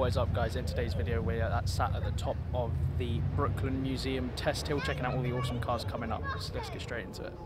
What is up, guys? In today's video we're sat at the top of the Brookland Museum test hill, checking out all the awesome cars coming up. So let's get straight into it.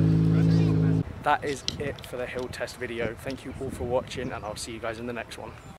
That is it for the hill test video. Thank you all for watching, and I'll see you guys in the next one.